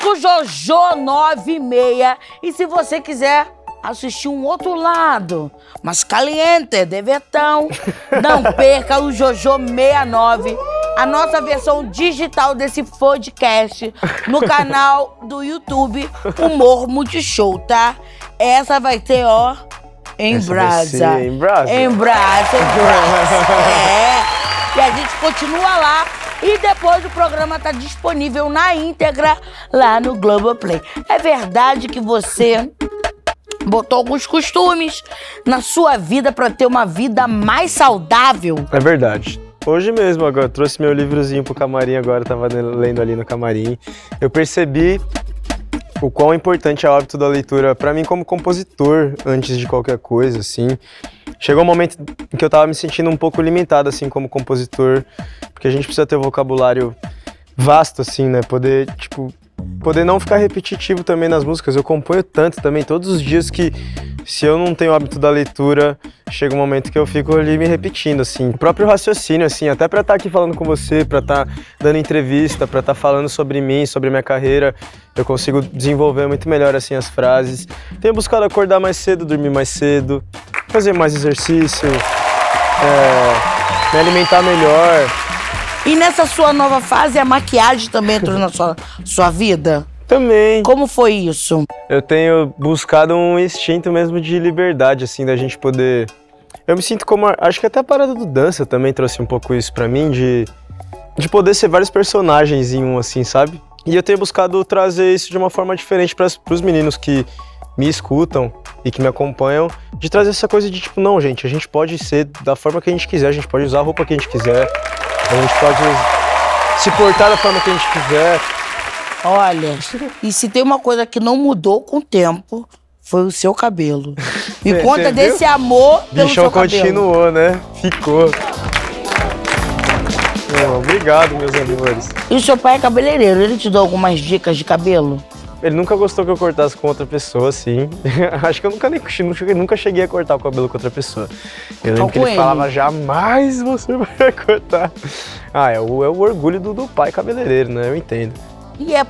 do Jojo 96. E se você quiser assistir um outro lado, mas caliente, de Vetão, não perca o Jojo 69, a nossa versão digital desse podcast no canal do YouTube Humor Multishow, tá? Essa vai ter, ó, em brasa. Em brasa? Em brasa, em brasa. É. E a gente continua lá. E depois o programa tá disponível na íntegra lá no Globoplay. É verdade que você botou alguns costumes na sua vida pra ter uma vida mais saudável? É verdade. Hoje mesmo, agora, eu trouxe meu livrozinho pro camarim agora, tava lendo ali no camarim. Eu percebi o quão importante é o hábito da leitura pra mim como compositor, antes de qualquer coisa, assim. Chegou um momento em que eu tava me sentindo um pouco limitado, assim, como compositor, porque a gente precisa ter um vocabulário vasto, assim, né? Poder não ficar repetitivo também nas músicas. Eu componho tanto também, todos os dias, que se eu não tenho o hábito da leitura, chega um momento que eu fico ali me repetindo, assim. O próprio raciocínio, assim, até pra estar aqui falando com você, pra estar dando entrevista, pra estar falando sobre mim, sobre minha carreira, eu consigo desenvolver muito melhor, assim, as frases. Tenho buscado acordar mais cedo, dormir mais cedo, fazer mais exercício, me alimentar melhor. E nessa sua nova fase, a maquiagem também entrou na sua vida? Também. Como foi isso? Eu tenho buscado um instinto mesmo de liberdade, assim, da gente poder... Eu me sinto como... Acho que até a parada do dança também trouxe um pouco isso pra mim, de poder ser vários personagens em um, assim, sabe? E eu tenho buscado trazer isso de uma forma diferente pros meninos que me escutam e que me acompanham, de trazer essa coisa de tipo, não, gente, a gente pode ser da forma que a gente quiser, a gente pode usar a roupa que a gente quiser, a gente pode se portar da forma que a gente quiser. Olha, e se tem uma coisa que não mudou com o tempo, foi o seu cabelo. Me conta desse amor pelo seu cabelo. Bichão continuou, né? Ficou. Obrigado, meus amores. E o seu pai é cabeleireiro, ele te deu algumas dicas de cabelo? Ele nunca gostou que eu cortasse com outra pessoa, assim. Acho que eu nunca cheguei a cortar o cabelo com outra pessoa. Eu lembro que ele falava, jamais você vai cortar. Ah, é o orgulho do pai cabeleireiro, né? Eu entendo. E é